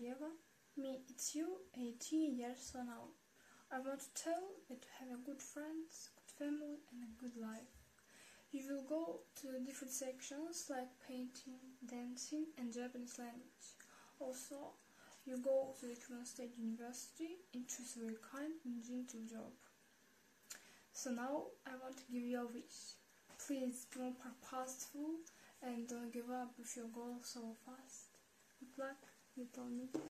Eva. Me, it's you, 18 years from now. I want to tell that you have a good friends, good family and a good life. You will go to different sections like painting, dancing and Japanese language. Also, you go to the Cuban State University and choose a very kind and gentle job. So now I want to give you a wish. Please don't be purposeful and don't give up with your goals so fast. Good luck, you told me.